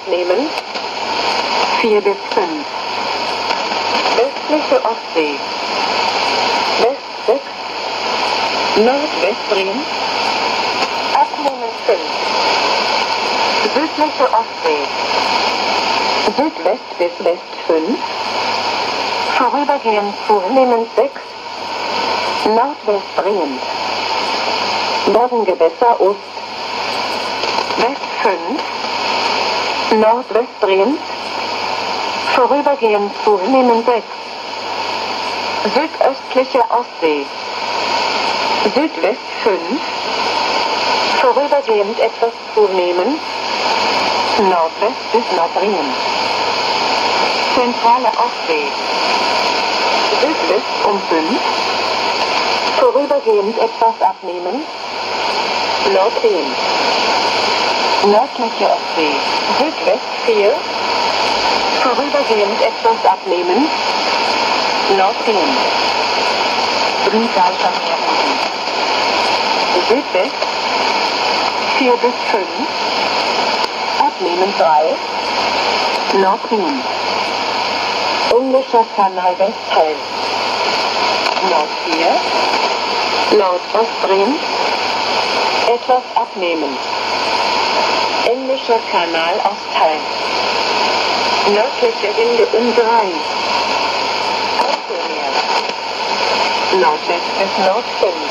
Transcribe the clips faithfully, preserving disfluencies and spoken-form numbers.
abnehmen. vier bis fünf. Östliche Ostsee. West sechs. Nordwest drehen. Abnehmen fünf. Südliche Ostsee. Südwest bis West fünf. Vorübergehend zunehmend sechs. Nordwest drehend. Bodengewässer Ost. West fünf. Nordwest drehend. Vorübergehend zunehmend sechs. Südöstliche Ostsee. Südwest fünf. Vorübergehend etwas zunehmen. Nordwest bis Nordringen. Zentrale Ostsee. Südwest um fünf. Vorübergehend etwas abnehmen. Nordringen. Nördliche Ostsee. Südwest vier. Vorübergehend etwas abnehmen. Nordringen. Grünsalter Meerbusen. Südwest vier bis fünf. Abnehmen drei. Nordringen. Englischer Kanal Westteil. Nord vier. Nordost drehen. Etwas abnehmen. Englischer Kanal Ostteil. Nördliche Winde um drei. Mittelmeer. Nordwest bis Nord fünf.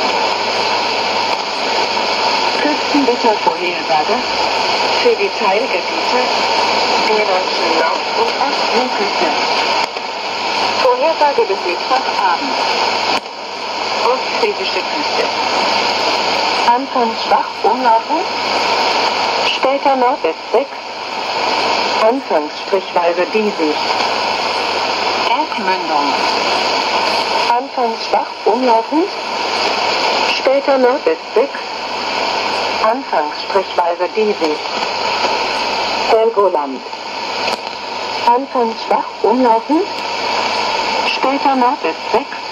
Küstenwettervorhersage für die Teilgebiete der deutschen Nord- und Ostseeküste. Vorhersage bis Mittwochabend. Ostfriesische Küste. Anfangs schwach umlaufen. Später Nordwest sechs. Anfangs strichweise diesig. Erkmündung. Anfangs schwach umlaufend. Später Nordwest sechs. Anfangs strichweise diesig. Helgoland. Anfangs schwach umlaufend. Später Nordwest sechs.